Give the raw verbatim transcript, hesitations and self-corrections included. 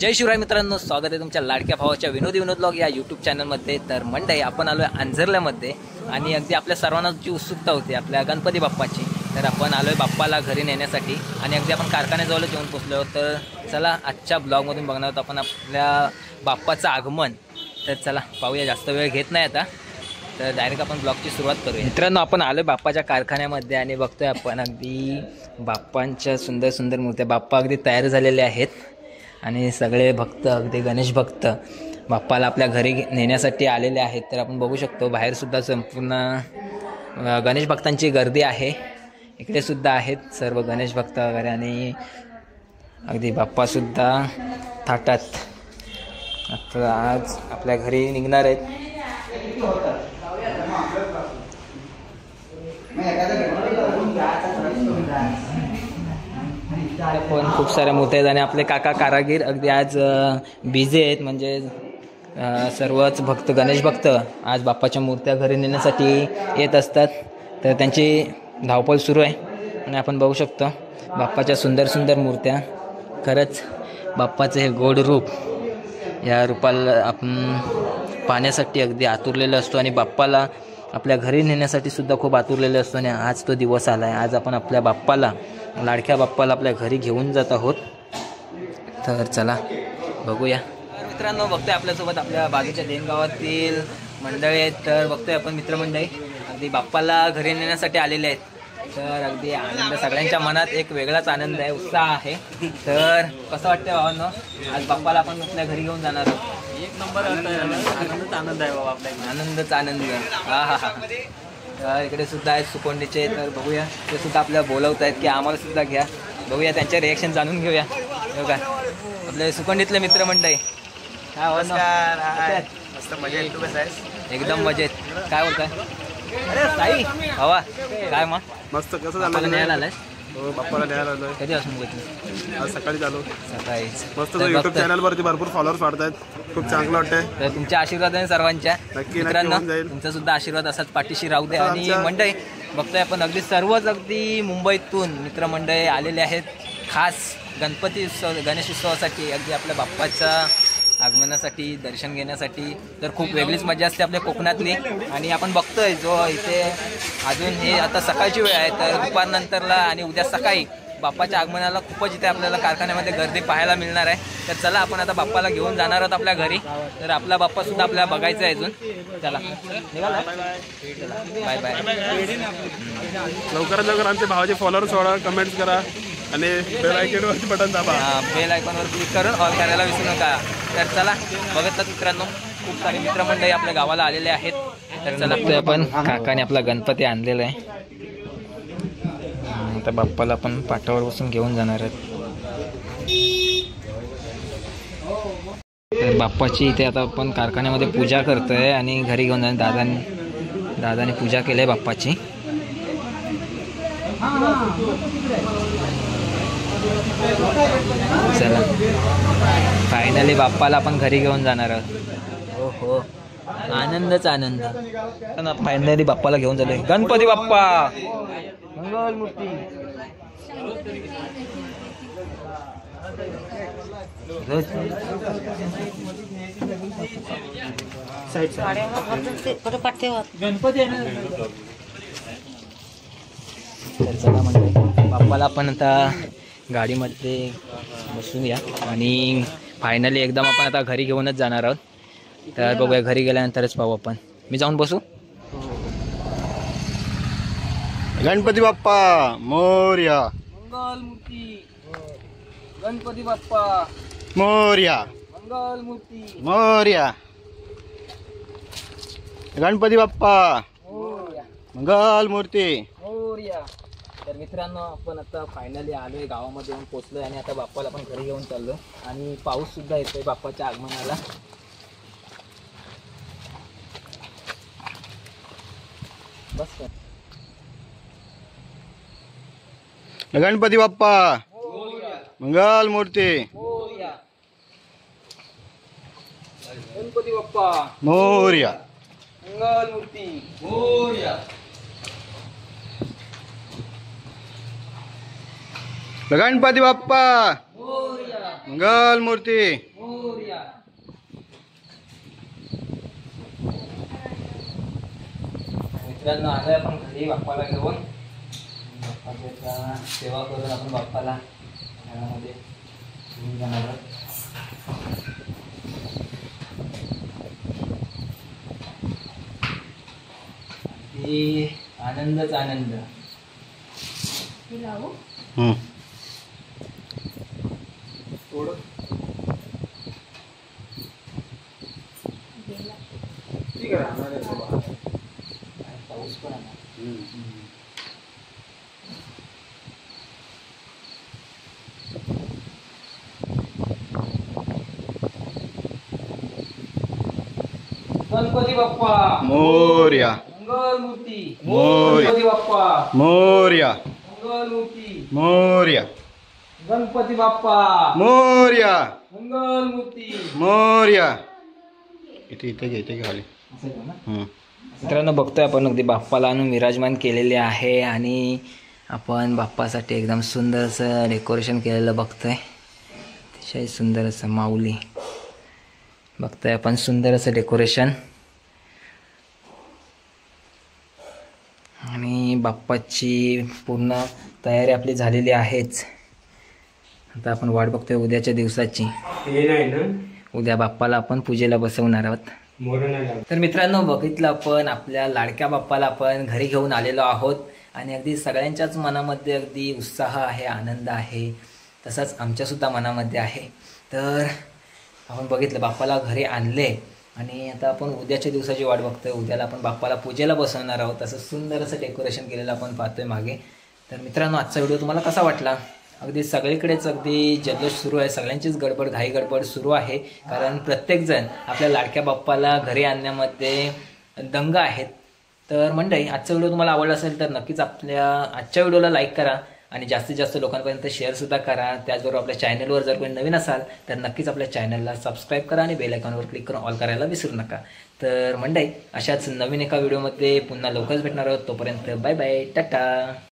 जय शिवराय मित्रांनो, स्वागत आहे तुमच्या लाडक्या भावाच्या विनोदी विनोद ब्लॉग या यूट्यूब चॅनलमध्ये। तर मंडळी, आपण आलो आहे अंजरल्यामध्ये आणि अगदी आपल्या सर्वांना जी उत्सुकता होती आपल्या गणपती बाप्पाची, तर आपण आलो आहे बाप्पाला घरी नेण्यासाठी आणि अगदी आपण कारखान्याजवळ येऊन पोचलो। तर चला आजच्या ब्लॉगमधून बघणार आहोत आपण आपल्या बाप्पाचं आगमन। तर चला पाहूया, जास्त वेळ घेत नाही आता, तर डायरेक्ट आपण ब्लॉगची सुरुवात करूया। मित्रांनो, आपण आलो बाप्पाच्या कारखान्यामध्ये आणि बघतोय आपण अगदी बाप्पांच्या सुंदर सुंदर मूर्त्या। बाप्पा अगदी तयार झालेले आहेत आणि सगळे भक्त, अगदी गणेश भक्त बाप्पाला आपल्या घरी नेण्यासाठी आलेले आहेत। तर आपण बघू शकतो बाहेरसुद्धा संपूर्ण गणेश भक्तांची गर्दी आहे। इकडे सुद्धा आहेत सर्व गणेश भक्त वगैरे आणि अगदी बाप्पासुद्धा थाटात आता आज आपल्या घरी निघणार आहेत। पण खूप साऱ्या मूर्त्या आहेत आणि आपले काका कारागीर अगदी आज बिझी आहेत, म्हणजे सर्वच भक्त गणेश भक्त आज बाप्पाच्या मूर्त्या घरी नेण्यासाठी येत असतात। तर त्यांची धावपळ सुरू आहे आणि आपण बघू शकतो बाप्पाच्या सुंदर सुंदर मूर्त्या। खरंच बाप्पाचं हे गोड रूप, या रूपाला आपण पाहण्यासाठी अगदी आतुरलेलं असतो आणि बाप्पाला आपल्या घरी नेण्यासाठी सुद्धा खूप आतुरलेलं असतो। आणि आज तो दिवस आला आहे, आज आपण आपल्या बाप्पाला, लाडक्या बाप्पाला आपल्या घरी घेऊन जात आहोत। तर चला बघूया। मित्रांनो, बघतोय आपल्यासोबत आपल्या बाजूच्या देन गावातील मंडळी आहेत। तर बघतोय आपण मित्रमंडळी अगदी बाप्पाला घरी नेण्यासाठी आलेले आहेत। तर अगदी आनंद, सगळ्यांच्या मनात एक वेगळाच आनंद आहे, उत्साह आहे। तर कसं वाटतंय भावांनो, आज बाप्पाला आपण आपल्या घरी घेऊन जाणार आहोत? एक नंबर आनंदच आनंद आहे बाबा, आपल्या आनंदच आनंद। हा हा हा तर इकडे सुद्धा आहेत सुकोंडीचे। तर बघूया, ते सुद्धा आपल्याला बोलवत आहेत की आम्हाला सुद्धा घ्या। बघूया त्यांचे रिॲक्शन जाणून घेऊया। बघा आपले सुकोंडीतले मित्रमंडळी, काय नमस्कार, मस्त मजेत, तू कसं आहेस? एकदम मजेत। काय बोलताय? अरे ताई हवा काय मग मस्त, कसं झालं? न्यायला आलाय? हो, बाप्पाला न्यायला आलोय। कधी असून बघितलं? आज सकाळी चालू सकाळीच। मस्त, युट्यूब चॅनलवरती भरपूर फॉलोअर्स वाढतायत, खूप चांगलं वाटतंय। तर तुमच्या आशीर्वादाने सर्वांच्या, नक्की मित्रांनो जाईल। तुमचा सुद्धा आशीर्वाद असाच पाठीशी राहू दे। आणि मंडळी बघतोय आपण अगदी सर्वच अगदी मुंबईतून मित्रमंडळी आलेले आहेत, खास गणपती उत्सव गणेश उत्सवासाठी, अगदी आपल्या बाप्पाच्या आगमनासाठी, दर्शन घेण्यासाठी। तर खूप वेगळीच मजा असते आपल्या कोकणातली। आणि आपण बघतोय जो इथे अजून हे आता सकाळची वेळ आहे, तर दुपारनंतरला आणि उद्या सकाळी बाप्पाच्या आगमनाला खूपच इथे आपल्याला कारखान्यामध्ये गर्दी पाहायला मिळणार आहे। तर चला आपण आता बाप्पाला घेऊन जाणार आहोत आपल्या घरी। तर आपला बाप्पा सुद्धा आपल्याला बघायचा आहे अजून। चला निघाला, बाय बाय। लवकरात लवकर आमच्या भावाचे फॉलोअर्स सोडा, कमेंट्स करा आणि बेल आयकॉनवरती बटन दाबा। बेल आयकॉनवर क्लिक करून ऑल करायला विसरू नका। तर चला बघतात मित्रांनो, खूप सारे मित्रमंडळी आपल्या गावाला आलेले आहेत। तर चला आपण काकाने आपला गणपती आणलेला आहे, आता बाप्पाला आपण पाटावर बसून घेऊन जाणार आहेत। तर बाप्पाची इथे आता आपण कारखान्यामध्ये पूजा करतोय आणि घरी घेऊन जाणार। दादाने दादाने पूजा केली आहे बाप्पाची। चला फायनली बाप्पाला आपण घरी घेऊन जाणार आहोत। हो हो, आनंदच आनंद। फायनली बाप्पाला घेऊन जातोय। गणपती बाप्पा मंगल मूर्ती। तर चला म्हणजे बाप्पाला आपण आता गाडीमध्ये बसूया आणि फायनली एकदम आपण आता घरी घेऊनच जाणार आहोत। तर बघूया, घरी गेल्यानंतरच पाहू आपण। मी जाऊन बसू? गणपती बाप्पा मोरया, मंगल मूर्ती। गणपती बाप्पा मोरया, मंगल मूर्ती। मोरया, गणपती बाप्पा मंगल मूर्ती, मोरया। तर मित्रांनो, आपण आता फायनली आलोय, गावामध्ये येऊन पोचलोय आणि आता बाप्पाला आपण घरी घेऊन चाललोय आणि पाऊस सुद्धा येतोय बाप्पाच्या आगमनाला। बस गणपती बाप्पा मंगल मूर्ती, गणपती बाप्पा मोरया, मंगल मूर्ती, मोरया। गणपती बाप्पा मंगल मूर्ती। मोरया. मित्रांनो आलोय आपण घरी बाप्पाला घेऊन. बाप्पाची आता सेवा करून आपण बाप्पाला घरामध्ये घेऊन जाणार आहोत. अगदी आनंदच आनंद. हम्म. पाऊस पण आला. गणपती बाप्पा मोरया. मंगल मूर्ती. मोरया. गणपती बाप्पा मोरया. मंगल मूर्ती. मोरया. गणपती बाप्पा मोरया. मंगल मूर्ती. मोरया. इथे इथे घे इथे घे खाली. हम्म. मित्रांनो बघतोय आपण अगदी बाप्पाला आणून विराजमान केलेले आहे आणि आपण बाप्पासाठी एकदम सुंदर असं डेकोरेशन केलेलं बघतोय. अतिशय सुंदर असं माऊली बघतोय आपण, सुंदर असं डेकोरेशन. आणि बाप्पाची पूर्ण तयारी आपली झालेली आहेच. आता आपण वाट बघतोय उद्याच्या दिवसाची. उद्या बाप्पाला आपण पूजेला बसवणार आहोत. तर मित्रांनो बघितलं आपण आपल्या लाडक्या बाप्पाला आपण घरी घेऊन आलेलो आहोत आणि अगदी सगळ्यांच्याच मनामध्ये अगदी उत्साह आहे, आनंद आहे. तसंच आमच्यासुद्धा मनामध्ये आहे. तर आपण बघितलं बाप्पाला घरी आणले आणि आता आपण उद्याच्या दिवसाची वाट बघतोय. उद्याला आपण बाप्पाला पूजेला बसवणार आहोत. असं सुंदर असं डेकोरेशन केलेलं आपण पाहतोय मागे. तर मित्रांनो आजचा व्हिडिओ तुम्हाला कसा वाटला? अगदी सगळीकडेच अगदी जल्लोष सुरू आहे, सगळ्यांचीच गडबड घाई गडबड सुरू आहे. कारण प्रत्येकजण आपल्या लाडक्या बाप्पाला घरी आणण्यामध्ये दंग आहेत. तर मंडळी आजचा व्हिडिओ तुम्हाला आवडला असेल तर नक्कीच आपल्या आजच्या व्हिडिओला लाईक करा आणि जास्तीत जास्त लोकांपर्यंत शेअरसुद्धा करा. त्याचबरोबर आपल्या चॅनलवर जर कोणी नवीन असाल तर नक्कीच आपल्या चॅनलला सबस्क्राईब करा आणि बेल आयकॉनवर क्लिक करून ऑल करायला विसरू नका. तर मंडळी अशाच नवीन एका व्हिडिओमध्ये पुन्हा लवकरच भेटणार आहोत. तोपर्यंत बाय बाय, टाटा.